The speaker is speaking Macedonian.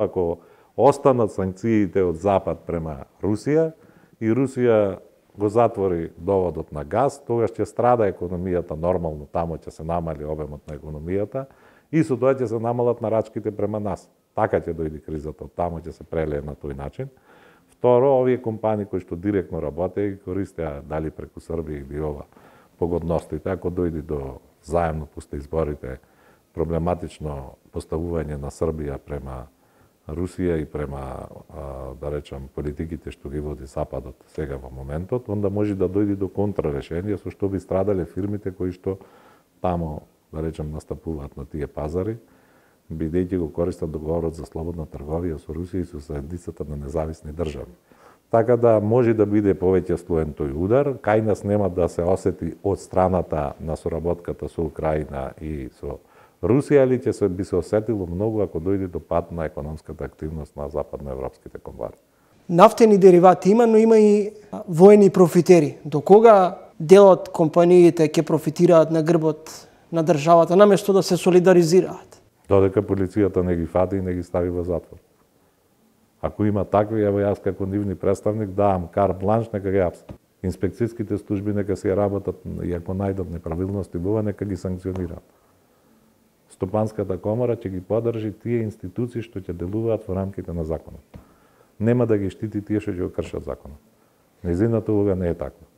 Ако останат санкциите од Запад према Русија и Русија го затвори доводот на газ, тогаш ќе страда економијата нормално, тамо ќе се намали обемот на економијата и со тоа ќе се намалат нарачките према нас. Така ќе дојде кризата, од тамо ќе се прелее на тој начин. Второ, овие компании кои што директно работеа и користеа дали преку Србија или ова погодностите, ако дојде до заемно пусте изборите проблематично поставување на Србија према Русија и према, да речам, политиките што ги води Западот сега во моментот, онда може да дојде до контрарешение со што би страдале фирмите кои што тамо, да речем, настапуваат на тие пазари, бидејќи го користат договорот за слободна трговија со Русија и со заедницата на независни држави. Така да може да биде повеќе стуен тој удар, кај нас нема да се осети од страната на соработката со Украина и со Русија, или ќе би се осетило многу ако дојде до пад на економската активност на западноевропските компании. Нафтени деривати има, но има и воени профитери. До кога дел од компаниите ќе профитираат на грбот на државата, наместо да се солидаризираат? Додека полицијата не ги фати и не ги стави во затвор. Ако има такви, ево јас како нивни представник давам карт бланш, нека ги апсат. Инспекцијските служби нека си работат и ако најдат неправилности во ова, нека ги санкционираат. Стопанската комора ќе ги поддржи тие институции што ќе делуваат во рамките на законот. Нема да ги штити тие што ќе го кршат законот. Нејзината улога не е таква.